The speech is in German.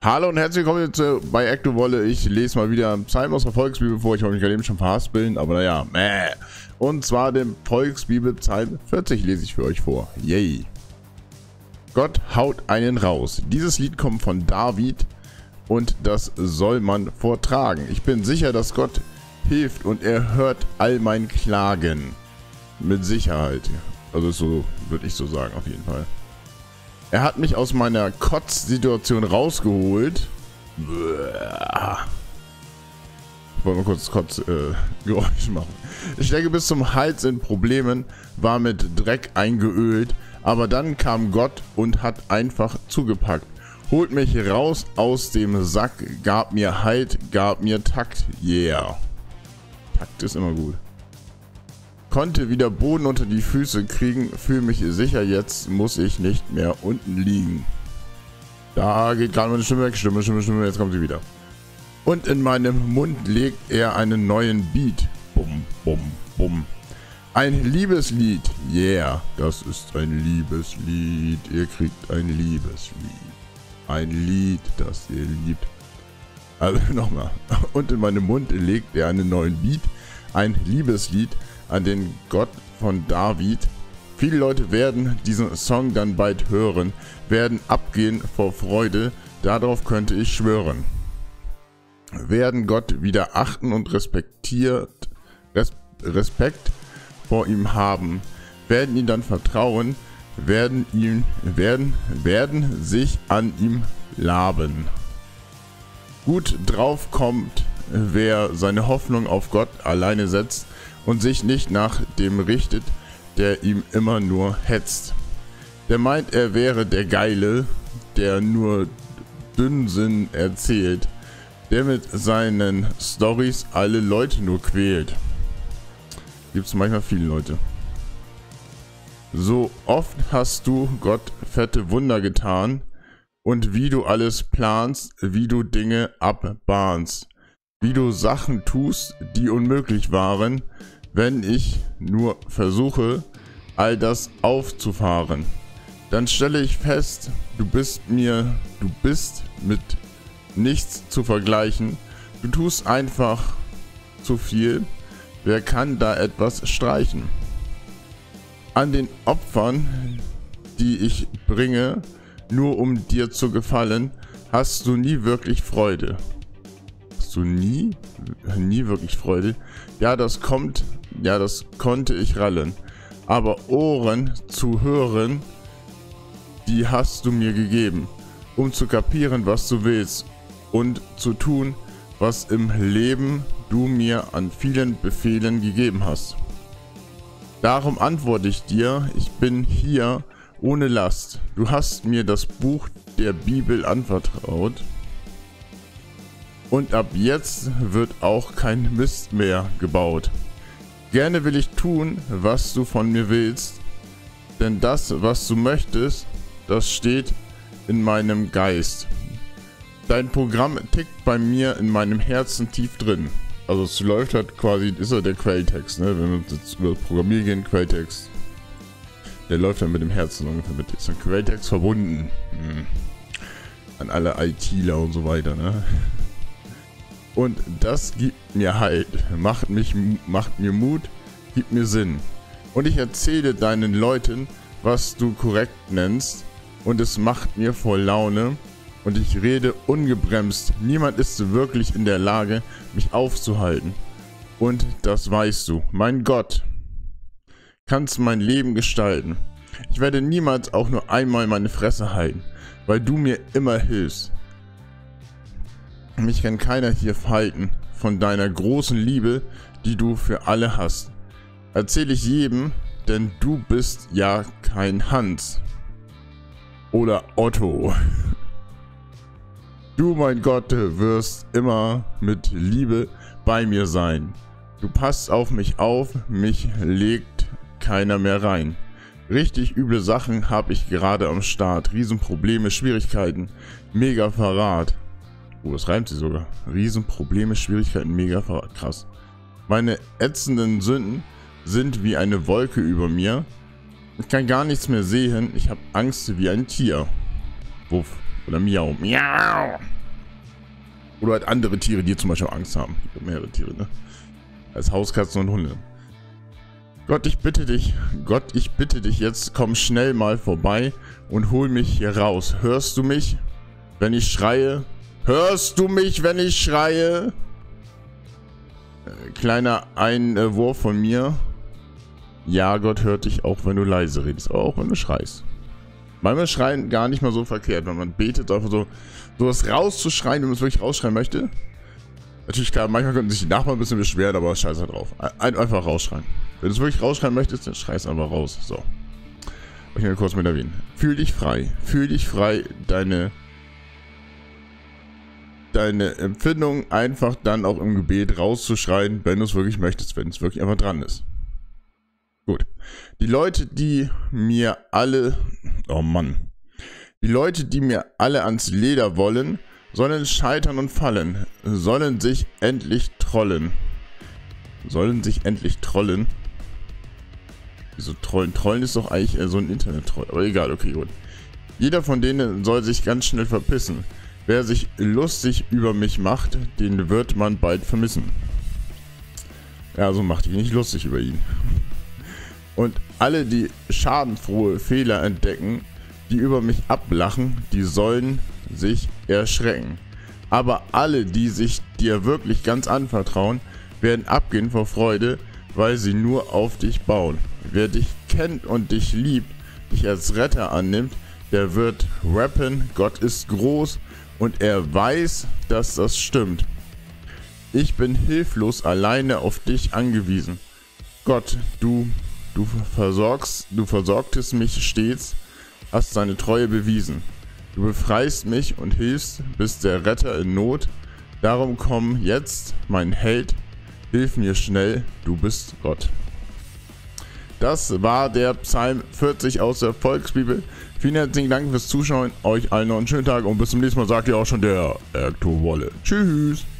Hallo und herzlich willkommen bei Ectowolle. Ich lese mal wieder Psalmen aus der Volksbibel vor. Ich habe mich gerade eben schon verhaspeln, aber naja, Und zwar den Volksbibel Psalm 40 lese ich für euch vor. Yay. Gott haut einen raus. Dieses Lied kommt von David und das soll man vortragen. Ich bin sicher, dass Gott hilft und er hört all mein Klagen. Mit Sicherheit. Also so würde ich so sagen, auf jeden Fall. Er hat mich aus meiner Kotzsituation rausgeholt. Ich wollte mal kurz Kotzgeräusch machen. Ich stecke bis zum Hals in Problemen, war mit Dreck eingeölt, aber dann kam Gott und hat einfach zugepackt. Holt mich raus aus dem Sack, gab mir Halt, gab mir Takt. Yeah. Takt ist immer gut. Konnte wieder Boden unter die Füße kriegen, fühle mich sicher, jetzt muss ich nicht mehr unten liegen. Da geht gerade meine Stimme weg, Stimme, jetzt kommt sie wieder. Und in meinem Mund legt er einen neuen Beat. Bum, bum, bum. Ein Liebeslied, yeah, das ist ein Liebeslied, ihr kriegt ein Liebeslied. Ein Lied, das ihr liebt. Also nochmal. Und in meinem Mund legt er einen neuen Beat, ein Liebeslied, an den Gott von David. Viele Leute werden diesen Song dann bald hören, werden abgehen vor Freude, darauf könnte ich schwören. Werden Gott wieder achten und Respekt vor ihm haben, werden ihn dann vertrauen, werden sich an ihm laben. Gut drauf kommt, wer seine Hoffnung auf Gott alleine setzt und sich nicht nach dem richtet, der ihm immer nur hetzt. Der meint, er wäre der Geile, der nur Dünnsinn erzählt, der mit seinen Storys alle Leute nur quält. Gibt's manchmal viele Leute. So oft hast du Gott fette Wunder getan und wie du alles planst, wie du Dinge abbahnst, wie du Sachen tust, die unmöglich waren, wenn ich nur versuche, all das aufzufahren. Dann stelle ich fest, du bist mit nichts zu vergleichen. Du tust einfach zu viel. Wer kann da etwas streichen? An den Opfern, die ich bringe, nur um dir zu gefallen, hast du nie wirklich Freude. Hast du nie wirklich Freude? Ja, das konnte ich rallen. Aber Ohren zu hören, die hast du mir gegeben, um zu kapieren, was du willst und zu tun, was im Leben du mir an vielen Befehlen gegeben hast. Darum antworte ich dir, ich bin hier ohne Last. Du hast mir das Buch der Bibel anvertraut. Und ab jetzt wird auch kein Mist mehr gebaut. Gerne will ich tun, was du von mir willst, denn das, was du möchtest, das steht in meinem Geist. Dein Programm tickt bei mir in meinem Herzen tief drin. Also es läuft halt quasi, ist ja der Quelltext, ne? Wenn wir jetzt über das Programmieren gehen, Quelltext. Der läuft dann mit dem Herzen ungefähr mit. Ist ein Quelltext verbunden. An alle ITler und so weiter, ne? Und das gibt mir Halt, macht mir Mut, gibt mir Sinn. Und ich erzähle deinen Leuten, was du korrekt nennst. Und es macht mir voll Laune. Und ich rede ungebremst. Niemand ist wirklich in der Lage, mich aufzuhalten. Und das weißt du. Mein Gott, kannst mein Leben gestalten. Ich werde niemals auch nur einmal meine Fresse halten, weil du mir immer hilfst. Mich kann keiner hier halten von deiner großen Liebe, die du für alle hast. Erzähle ich jedem, denn du bist ja kein Hans. Oder Otto. Du, mein Gott, wirst immer mit Liebe bei mir sein. Du passt auf mich auf, mich legt keiner mehr rein. Richtig üble Sachen habe ich gerade am Start. Riesenprobleme, Schwierigkeiten, mega Verrat. Oh, das reimt sie sogar. Riesenprobleme, Schwierigkeiten, mega Verrat. Krass. Meine ätzenden Sünden sind wie eine Wolke über mir. Ich kann gar nichts mehr sehen. Ich habe Angst wie ein Tier. Wuff. Oder miau, miau. Oder halt andere Tiere, die zum Beispiel Angst haben. Es gibt mehrere Tiere, ne? Als Hauskatzen und Hunde. Gott, ich bitte dich, jetzt komm schnell mal vorbei und hol mich hier raus. Hörst du mich, wenn ich schreie? Hörst du mich, wenn ich schreie? Kleiner Einwurf von mir. Ja, Gott hört dich auch, wenn du leise redest, auch wenn du schreist. Manchmal schreien gar nicht mal so verkehrt, wenn man betet, einfach so was rauszuschreien, wenn man es wirklich rausschreien möchte. Natürlich, klar, manchmal könnten sich die Nachbarn ein bisschen beschweren, aber scheiß halt drauf. Einfach rausschreien. Wenn du es wirklich rausschreien möchtest, dann schreist einfach raus. So. Ich will kurz mit erwähnen. Fühl dich frei. Fühl dich frei, deine Empfindung einfach dann auch im Gebet rauszuschreien, wenn du es wirklich möchtest, wenn es wirklich einfach dran ist. Gut. Die Leute, die mir alle... Oh Mann. Die Leute, die mir alle ans Leder wollen, sollen scheitern und fallen. Sollen sich endlich trollen. Sollen sich endlich trollen. Wieso trollen? Trollen ist doch eigentlich so ein Internet-Troll. Aber egal, okay, gut. Jeder von denen soll sich ganz schnell verpissen. Wer sich lustig über mich macht, den wird man bald vermissen. Ja, so macht dich nicht lustig über ihn. Und alle, die schadenfrohe Fehler entdecken, die über mich ablachen, die sollen sich erschrecken. Aber alle, die sich dir wirklich ganz anvertrauen, werden abgehen vor Freude, weil sie nur auf dich bauen. Wer dich kennt und dich liebt, dich als Retter annimmt, der wird rappen, Gott ist groß und er weiß, dass das stimmt. Ich bin hilflos alleine auf dich angewiesen. Gott, du versorgtest mich stets, hast deine Treue bewiesen. Du befreist mich und hilfst, bist der Retter in Not. Darum komm jetzt, mein Held, hilf mir schnell, du bist Gott. Das war der Psalm 40 aus der Volksbibel. Vielen herzlichen Dank fürs Zuschauen, euch allen noch einen schönen Tag und bis zum nächsten Mal, sagt ihr auch schon der Ecto Wolle. Tschüss!